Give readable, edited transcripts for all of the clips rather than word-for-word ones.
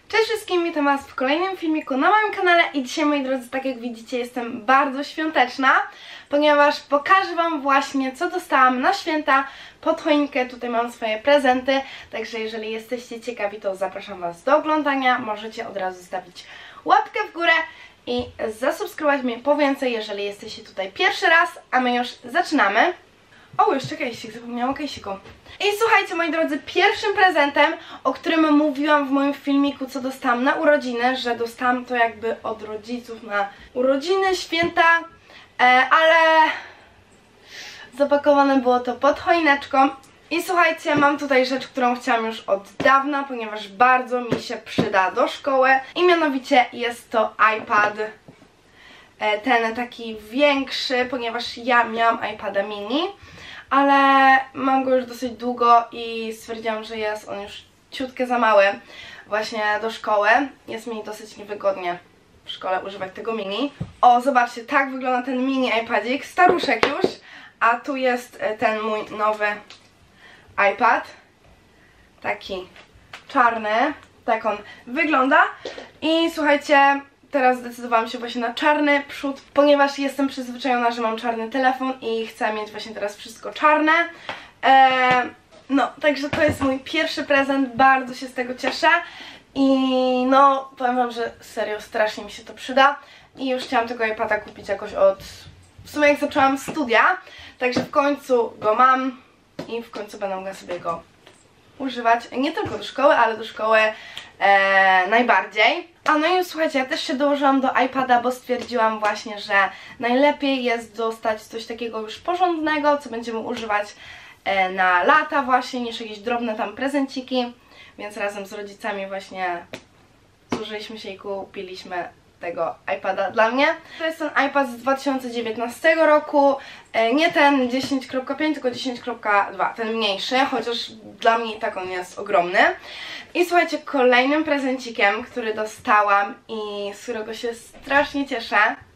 Cześć wszystkim, witam was w kolejnym filmiku na moim kanale i dzisiaj, moi drodzy, tak jak widzicie, jestem bardzo świąteczna, ponieważ pokażę wam właśnie, co dostałam na święta pod choinkę. Tutaj mam swoje prezenty, także jeżeli jesteście ciekawi, to zapraszam was do oglądania. Możecie od razu zostawić łapkę w górę i zasubskrybować mnie po więcej, jeżeli jesteście tutaj pierwszy raz, a my już zaczynamy. O, jeszcze kejsik, zapomniałam o kejsiku. I słuchajcie, moi drodzy, pierwszym prezentem, o którym mówiłam w moim filmiku, co dostałam na urodziny, że dostałam to jakby od rodziców na urodziny, święta, ale zapakowane było to pod choineczką. I słuchajcie, mam tutaj rzecz, którą chciałam już od dawna, ponieważ bardzo mi się przyda do szkoły. I mianowicie jest to iPad. Ten taki większy, ponieważ ja miałam iPada mini, ale mam go już dosyć długo i stwierdziłam, że jest on już ciutkę za mały właśnie do szkoły. Jest mi dosyć niewygodnie w szkole używać tego mini. O, zobaczcie, tak wygląda ten mini iPadzik, staruszek już, a tu jest ten mój nowy iPad, taki czarny, tak on wygląda. I słuchajcie, teraz zdecydowałam się właśnie na czarny przód, ponieważ jestem przyzwyczajona, że mam czarny telefon i chcę mieć właśnie teraz wszystko czarne. No, także to jest mój pierwszy prezent, bardzo się z tego cieszę i no, powiem wam, że serio strasznie mi się to przyda i już chciałam tego iPada kupić jakoś w sumie jak zaczęłam studia, także w końcu go mam i w końcu będę mogła sobie go używać, nie tylko do szkoły, ale do szkoły najbardziej. A no i słuchajcie, ja też się dołożyłam do iPada, bo stwierdziłam właśnie, że najlepiej jest dostać coś takiego już porządnego, co będziemy używać na lata właśnie, niż jakieś drobne tam prezenciki, więc razem z rodzicami właśnie zużyliśmy się i kupiliśmy tego iPada dla mnie. To jest ten iPad z 2019 roku, nie ten 10.5, tylko 10.2, ten mniejszy, chociaż dla mnie i tak on jest ogromny. I słuchajcie, kolejnym prezencikiem, który dostałam i z którego się strasznie cieszę,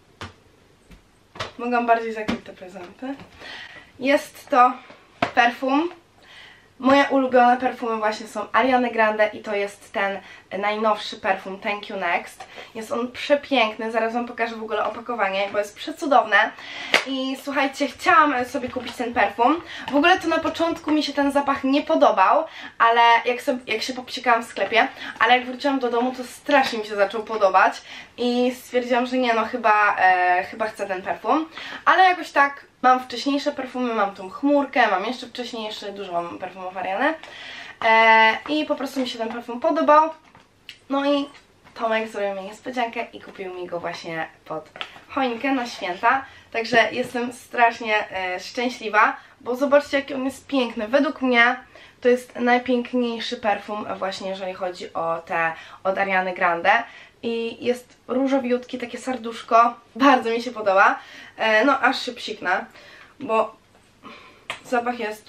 mogłam bardziej zakryć te prezenty, jest to perfum. Moje ulubione perfumy właśnie są Ariany Grande i to jest ten najnowszy perfum Thank You Next. Jest on przepiękny, zaraz wam pokażę w ogóle opakowanie, bo jest przecudowne. I słuchajcie, chciałam sobie kupić ten perfum. W ogóle to na początku mi się ten zapach nie podobał, ale jak się popsikałam w sklepie, ale jak wróciłam do domu, to strasznie mi się zaczął podobać i stwierdziłam, że nie no, chyba chcę ten perfum. Ale jakoś tak mam wcześniejsze perfumy, mam tą chmurkę, mam jeszcze wcześniejszy, dużo mam perfumów Ariany i po prostu mi się ten perfum podobał. No i Tomek zrobił mi niespodziankę i kupił mi go właśnie pod choinkę na święta. Także jestem strasznie szczęśliwa, bo zobaczcie, jaki on jest piękny. Według mnie to jest najpiękniejszy perfum właśnie, jeżeli chodzi o te od Ariany Grande. I jest różowiutki, takie serduszko. Bardzo mi się podoba. No aż się psiknę, bo zapach jest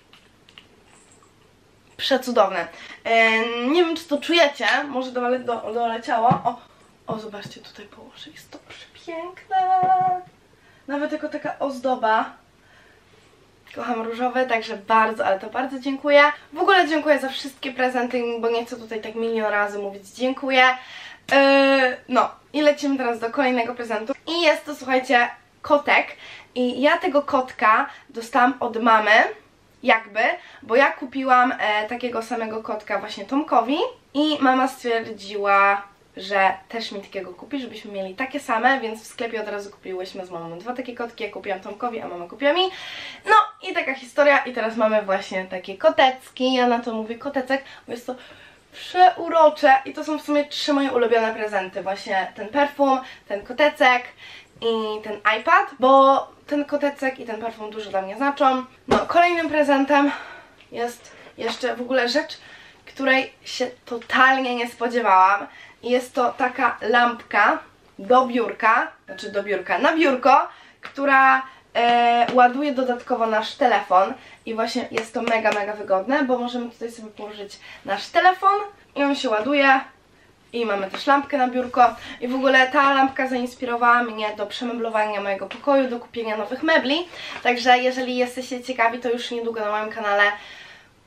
przecudowny. Nie wiem, czy to czujecie, może doleciało. O, zobaczcie, tutaj położę, jest to przepiękne. Nawet jako taka ozdoba. Kocham różowe, także bardzo, ale to bardzo dziękuję. W ogóle dziękuję za wszystkie prezenty, bo nie chcę tutaj tak milion razy mówić dziękuję. No i lecimy teraz do kolejnego prezentu. I jest to, słuchajcie, kotek. I ja tego kotka dostałam od mamy, jakby, bo ja kupiłam takiego samego kotka właśnie Tomkowi i mama stwierdziła, że też mi takiego kupi, żebyśmy mieli takie same, więc w sklepie od razu kupiłyśmy z mamą dwa takie kotki, ja kupiłam Tomkowi, a mama kupiła mi. No i taka historia i teraz mamy właśnie takie kotecki, ja na to mówię kotecek, bo jest to przeurocze i to są w sumie trzy moje ulubione prezenty, właśnie ten perfum, ten kotecek i ten iPad, bo ten kotecek i ten perfum dużo dla mnie znaczą. No, kolejnym prezentem jest jeszcze w ogóle rzecz, której się totalnie nie spodziewałam. I jest to taka lampka do biurka, na biurko, która ładuje dodatkowo nasz telefon i właśnie jest to mega, mega wygodne, bo możemy tutaj sobie położyć nasz telefon i on się ładuje i mamy też lampkę na biurko i w ogóle ta lampka zainspirowała mnie do przemeblowania mojego pokoju, do kupienia nowych mebli, także jeżeli jesteście ciekawi, to już niedługo na moim kanale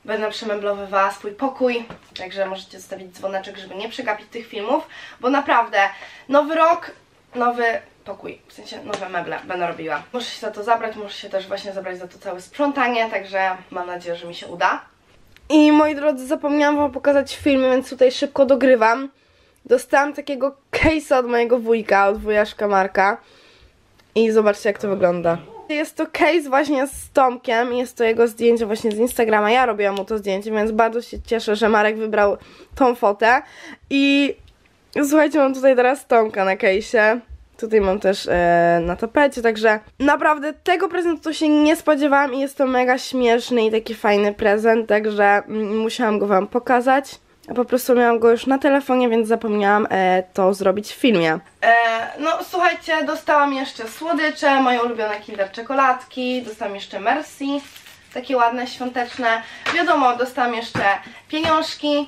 będę przemeblowywała swój pokój, także możecie zostawić dzwoneczek, żeby nie przegapić tych filmów, bo naprawdę nowy rok, nowy pokój, w sensie nowe meble będę robiła. Muszę się za to zabrać, muszę się też właśnie zabrać za to całe sprzątanie, także mam nadzieję, że mi się uda. I moi drodzy, zapomniałam wam pokazać filmy, więc tutaj szybko dogrywam. Dostałam takiego case'a od mojego wujka, od wujaszka Marka. I zobaczcie, jak to wygląda. Jest to case właśnie z Tomkiem, jest to jego zdjęcie właśnie z Instagrama. Ja robiłam mu to zdjęcie, więc bardzo się cieszę, że Marek wybrał tą fotę. I słuchajcie, mam tutaj teraz Tomka na case'ie. Tutaj mam też na tapecie, także naprawdę tego prezentu to się nie spodziewałam i jest to mega śmieszny i taki fajny prezent, także musiałam go wam pokazać. A po prostu miałam go już na telefonie, więc zapomniałam to zrobić w filmie. No słuchajcie, dostałam jeszcze słodycze, moje ulubione Kinder czekoladki, dostałam jeszcze Merci, takie ładne, świąteczne. Wiadomo, dostałam jeszcze pieniążki,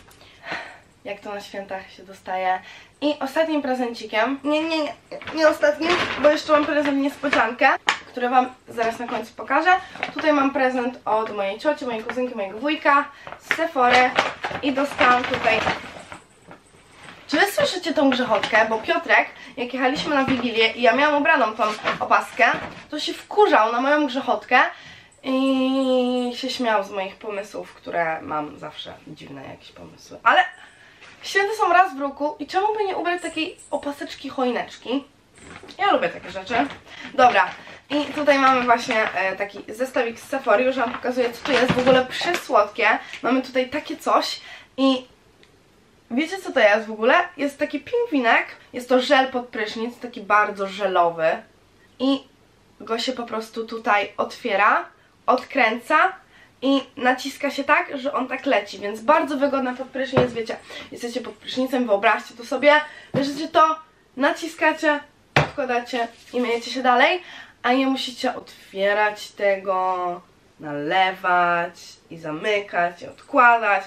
jak to na świętach się dostaje. I ostatnim prezencikiem, nie ostatnim, bo jeszcze mam prezent niespodziankę, który wam zaraz na końcu pokażę. Tutaj mam prezent od mojej cioci, mojej kuzynki, mojego wujka z Sephory i dostałam tutaj... Czy wy słyszycie tą grzechotkę? Bo Piotrek, jak jechaliśmy na Wigilię i ja miałam ubraną tą opaskę, to się wkurzał na moją grzechotkę i się śmiał z moich pomysłów, które mam zawsze dziwne jakieś pomysły. Ale święta są raz w roku i czemu by nie ubrać takiej opaseczki choineczki? Ja lubię takie rzeczy. Dobra, i tutaj mamy właśnie taki zestawik z Sephory, już wam pokazuję, co tu jest, w ogóle przesłodkie. Mamy tutaj takie coś i wiecie, co to jest w ogóle? Jest taki pingwinek, jest to żel pod prysznic, taki bardzo żelowy i go się po prostu tutaj otwiera, odkręca i naciska się tak, że on tak leci, więc bardzo wygodne pod prysznic, wiecie, jesteście pod prysznicem, wyobraźcie to sobie, bierzecie to, naciskacie, wkładacie i myjecie się dalej, a nie musicie otwierać tego, nalewać i zamykać i odkładać.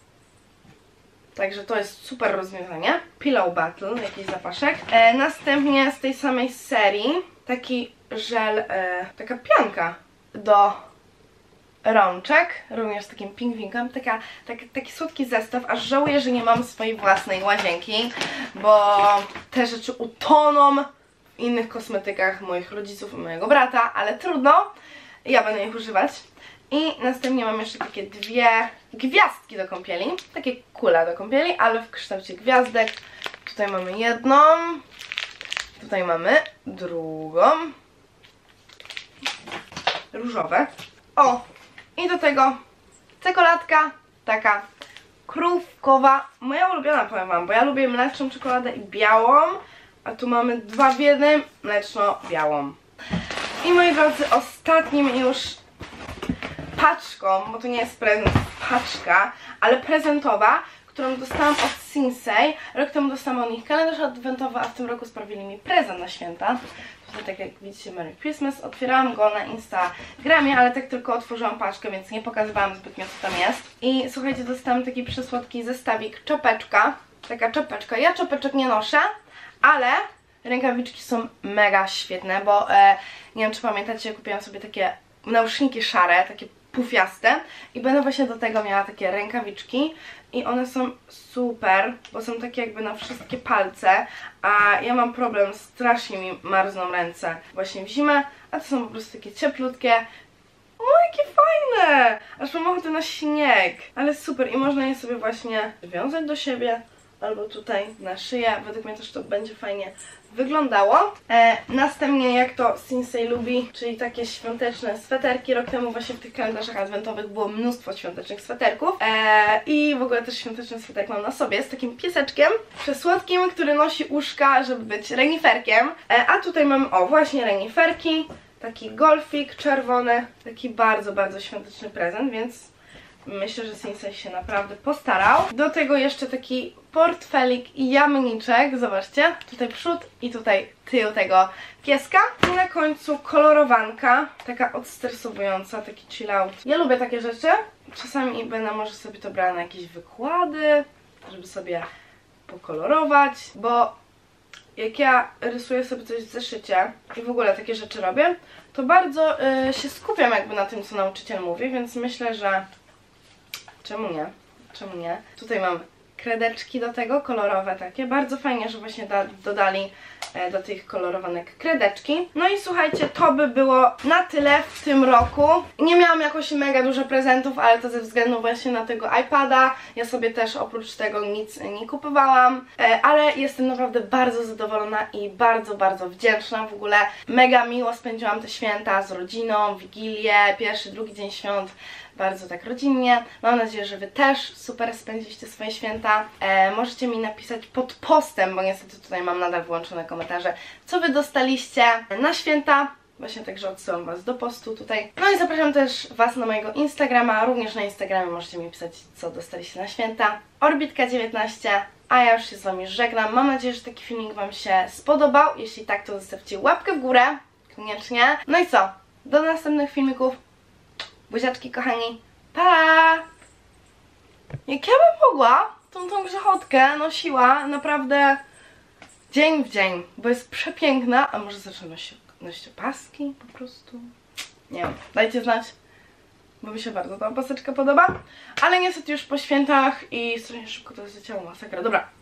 Także to jest super rozwiązanie. Pillow Battle, jakiś zapaszek. Następnie z tej samej serii taki żel, taka pianka do rączek, również z takim pingwinkiem, taki słodki zestaw, aż żałuję, że nie mam swojej własnej łazienki, bo te rzeczy utoną w innych kosmetykach moich rodziców i mojego brata, ale trudno, ja będę ich używać. I następnie mam jeszcze takie dwie gwiazdki do kąpieli, takie kule do kąpieli, ale w kształcie gwiazdek. Tutaj mamy jedną, tutaj mamy drugą, różowe. O! I do tego czekoladka, taka krówkowa, moja ulubiona, powiem wam, bo ja lubię mleczną czekoladę i białą, a tu mamy dwa w jednym, mleczno-białą. I moi drodzy, ostatnim już paczką, bo to nie jest prezent, paczka, ale prezentowa, którą dostałam od Sinsei. Rok temu dostałam od nich kalendarz adwentowy, a w tym roku sprawili mi prezent na święta. Tutaj, tak jak widzicie, Merry Christmas. Otwierałam go na Instagramie, ale tak tylko otworzyłam paczkę, więc nie pokazywałam zbytnio, co tam jest. I słuchajcie, dostałam taki przysłodki zestawik, czapeczka. Taka czapeczka. Ja czapeczek nie noszę, ale rękawiczki są mega świetne, bo nie wiem, czy pamiętacie, kupiłam sobie takie nauszniki szare, takie pufiaste i będę właśnie do tego miała takie rękawiczki i one są super, bo są takie jakby na wszystkie palce, a ja mam problem, strasznie mi marzną ręce właśnie w zimę, a to są po prostu takie cieplutkie. O, jakie fajne! Aż mam ochotę na śnieg, ale super i można je sobie właśnie wiązać do siebie albo tutaj na szyję, według mnie też to będzie fajnie wyglądało. Następnie, jak to Sinsei lubi, czyli takie świąteczne sweterki. Rok temu właśnie w tych kalendarzach adwentowych było mnóstwo świątecznych sweterków. I w ogóle też świąteczny sweterek mam na sobie z takim pieseczkiem przesłodkim, który nosi uszka, żeby być reniferkiem. A tutaj mamy, o właśnie, reniferki. Taki golfik czerwony. Taki bardzo, bardzo świąteczny prezent, więc myślę, że Sinsei się naprawdę postarał. Do tego jeszcze taki portfelik i jamniczek. Zobaczcie, tutaj przód i tutaj tył tego pieska. I na końcu kolorowanka, taka odstresowująca, taki chill out. Ja lubię takie rzeczy. Czasami będę może sobie to brała na jakieś wykłady, żeby sobie pokolorować, bo jak ja rysuję sobie coś w zeszycie i w ogóle takie rzeczy robię, to bardzo się skupiam jakby na tym, co nauczyciel mówi, więc myślę, że Czemu nie? Czemu nie? Tutaj mam kredeczki do tego, kolorowe takie. Bardzo fajnie, że właśnie dodali do tych kolorowanek kredeczki. No i słuchajcie, to by było na tyle w tym roku. Nie miałam jakoś mega dużo prezentów, ale to ze względu właśnie na tego iPada. Ja sobie też oprócz tego nic nie kupowałam, ale jestem naprawdę bardzo zadowolona i bardzo, bardzo wdzięczna. W ogóle mega miło spędziłam te święta z rodziną, Wigilię, pierwszy, drugi dzień świąt. Bardzo tak rodzinnie. Mam nadzieję, że Wy też super spędziliście swoje święta. Możecie mi napisać pod postem, bo niestety tutaj mam nadal wyłączone komentarze, co Wy dostaliście na święta. Właśnie także odsyłam Was do postu tutaj. No i zapraszam też Was na mojego Instagrama. Również na Instagramie możecie mi pisać, co dostaliście na święta. Orbitka19. A ja już się z Wami żegnam. Mam nadzieję, że taki filmik Wam się spodobał. Jeśli tak, to zostawcie łapkę w górę. Koniecznie. No i co? Do następnych filmików. Buziaczki, kochani. Pa! Jak ja bym mogła tą grzechotkę nosiła naprawdę dzień w dzień, bo jest przepiękna. A może zacznę nosić opaski po prostu? Nie wiem, dajcie znać, bo mi się bardzo ta opaseczka podoba. Ale niestety już po świętach i strasznie szybko to zleciało, masakra. Dobra,